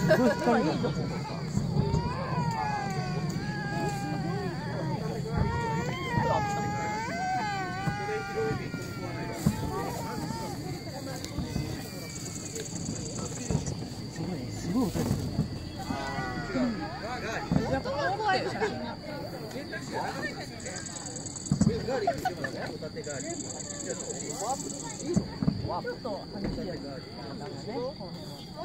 すごい光が。すごい音ですね。 やっぱ怖いよ写真が。ちょっと激しいやつだからね、この辺は。